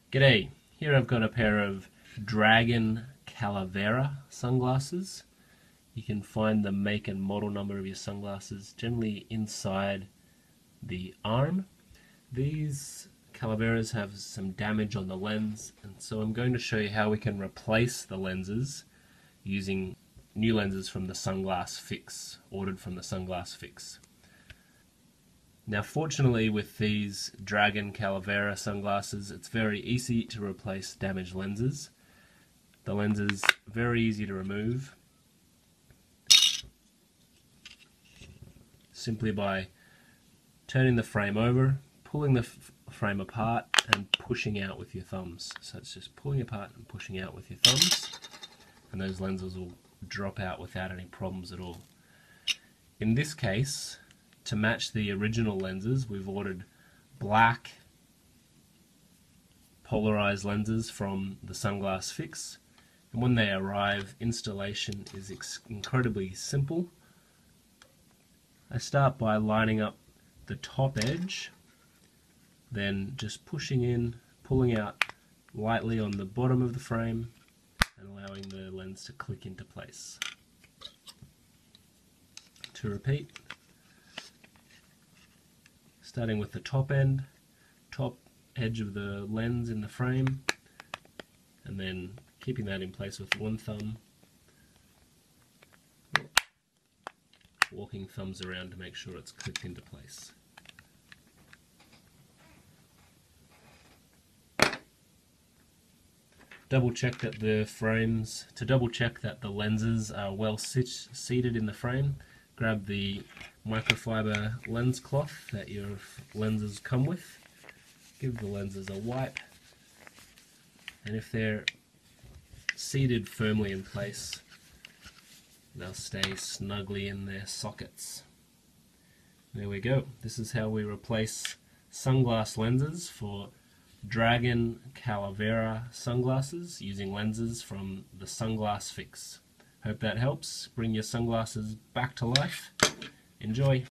G'day, here I've got a pair of Dragon Calavera sunglasses. You can find the make and model number of your sunglasses generally inside the arm. These Calaveras have some damage on the lens, and so I'm going to show you how we can replace the lenses using new lenses from the Sunglass Fix, ordered from the Sunglass Fix. Now fortunately with these Dragon Calavera sunglasses, it's very easy to replace damaged lenses. The lens is very easy to remove simply by turning the frame over, pulling the frame apart and pushing out with your thumbs. So it's just pulling apart and pushing out with your thumbs, and those lenses will drop out without any problems at all. In this case, to match the original lenses, we've ordered black polarized lenses from the Sunglass Fix, and when they arrive, installation is incredibly simple. I start by lining up the top edge, then just pushing in, pulling out lightly on the bottom of the frame and allowing the lens to click into place. To repeat, starting with the top edge of the lens in the frame, and then keeping that in place with one thumb, walking thumbs around to make sure it's clicked into place. Double check that the lenses are well seated in the frame. Grab the microfiber lens cloth that your lenses come with. Give the lenses a wipe, and if they're seated firmly in place, they'll stay snugly in their sockets. There we go. This is how we replace sunglass lenses for Dragon Calavera sunglasses using lenses from the Sunglass Fix. Hope that helps bring your sunglasses back to life. Enjoy!